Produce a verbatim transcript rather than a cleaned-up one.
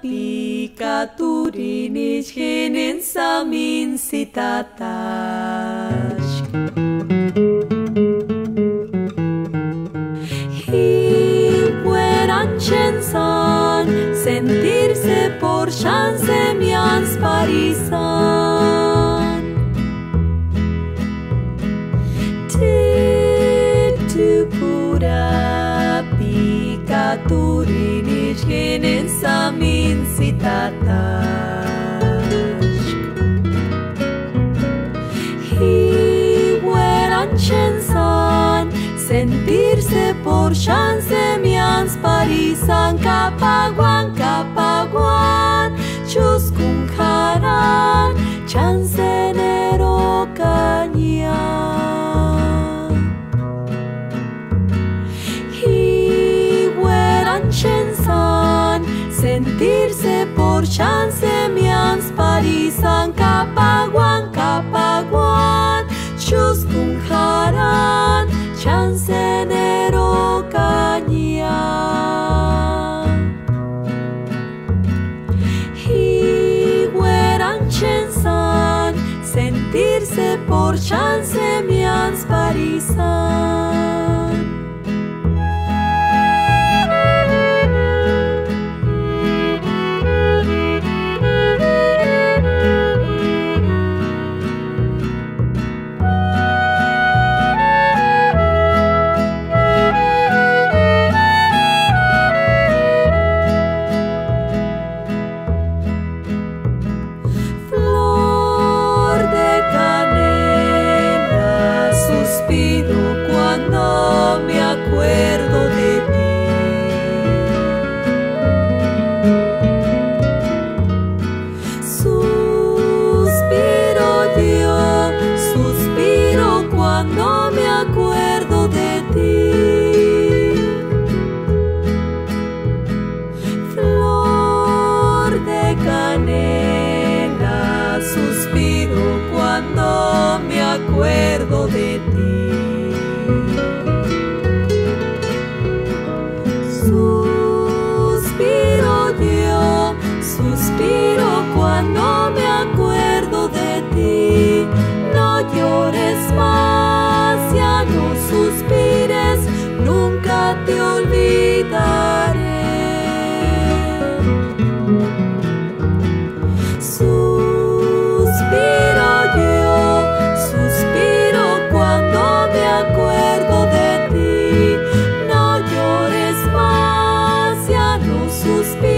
pikaturinich hinin samin sitatash. Hipueran chensan, sentirse por chance mians parisan. Titukura pikaturinich hinin samin sitatash. Hipueran chensan, sentirse por chance mians parisan. Kapaguan, kapaguan, chuskun karan, chance nero kanyan. Hipueran chensan, sentirse por chance mians parisan. Kapaguan, kapaguan, chuskun karan, chance nero kanyan. Hipueran chensan, sentirse por chance mians parisan. Cuando me acuerdo de ti, suspiro yo, suspiro cuando me acuerdo de ti. Flor de canela, suspiro cuando me acuerdo de ti. Suspiro cuando me acuerdo de ti. No llores más, ya no suspires, nunca te olvidaré. Suspiro yo, suspiro cuando me acuerdo de ti. No llores más, ya no suspires.